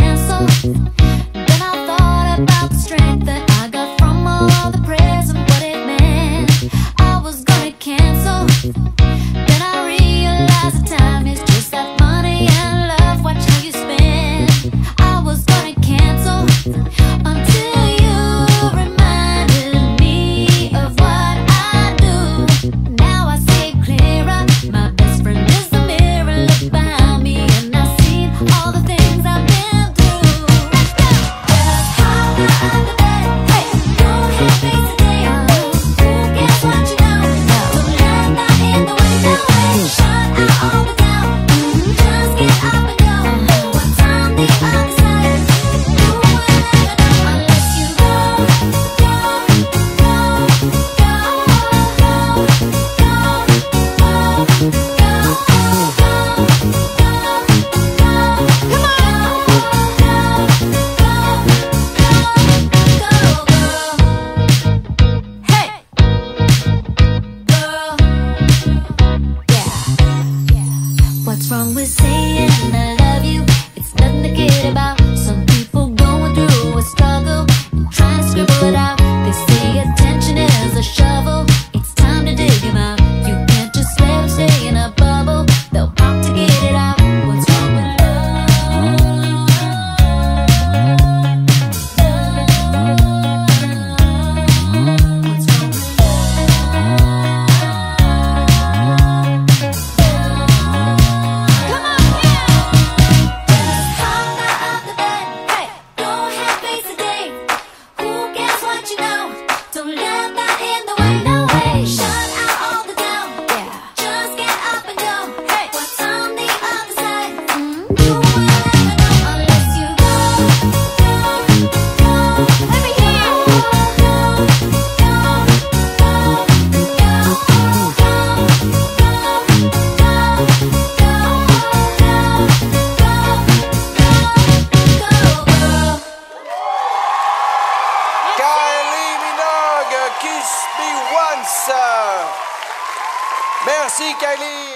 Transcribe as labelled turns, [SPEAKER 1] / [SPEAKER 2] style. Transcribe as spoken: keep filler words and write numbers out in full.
[SPEAKER 1] cancel. Then I thought about the strength that I got from all the prayers and what it meant. I was gonna cancel. Then I realized the time is just like money and love. Watch how you spend. I was gonna cancel until you reminded me of what I do. Now I see it clearer. My best friend is the mirror. Look behind me and I see all the things I've been through. Let's go. Just hop out of the bed. Hey, go ahead, face the day. Who cares what you know? Don't let that in the window. Hey, shut out all the doubt. Just get up and go. What's on the other side? You will never know unless you go, go, go, go, go, go, go, What's wrong with saying I love you? It's nothing to kid about. Some people going through a struggle and trying to scribble it out. They say attention is a shovel. It's time to dig him out. You can't just let them stay in a bubble. They'll pop to get it out. What's wrong with love? What's wrong with Don't let that in the window. Hey, shut out all the doubt. Yeah, just get up and go. Hey, what's on the other side? Mm-hmm. You will never know unless you go, go, go. Let me hear you. Go, go, go, go, go,
[SPEAKER 2] Kylie Minogue, Kiss Me Once. Merci Kylie.